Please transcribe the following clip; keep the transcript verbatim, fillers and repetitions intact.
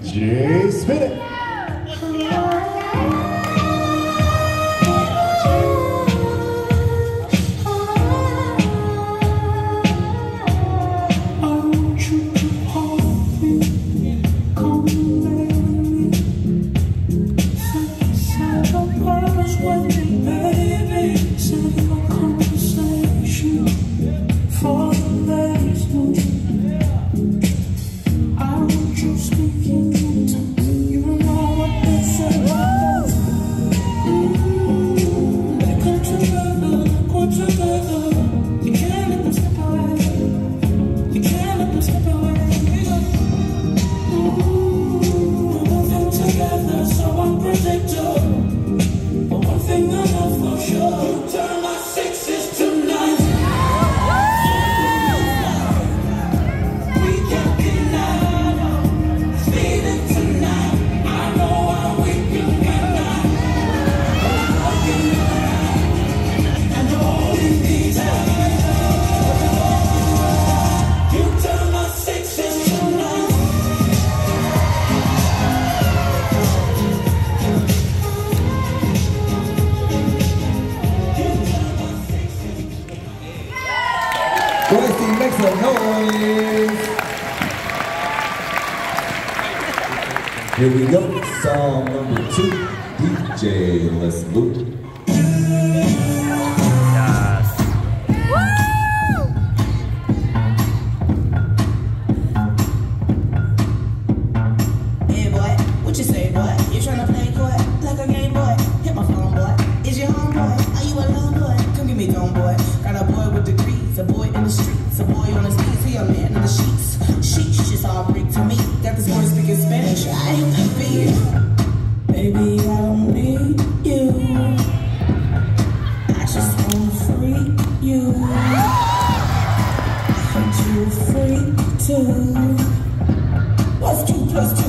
J, spin it. Westie, make some noise. Here we go, song number two, D J, let's move. Yeah, boy, what you say, boy? You tryna play coy like a game boy? Hit my phone, boy. Is your home, boy? Are you alone, boy? Come give me tone, boy. Got a boy with degrees, a boy in the streets, a boy on his knees, he a man in the sheets. Sheesh, just all Greek to me. Got this boy speaking Spanish, I ain't the beat. Baby, I don't need you. I just wanna freak you. I heard you a freak too. What's two plus two?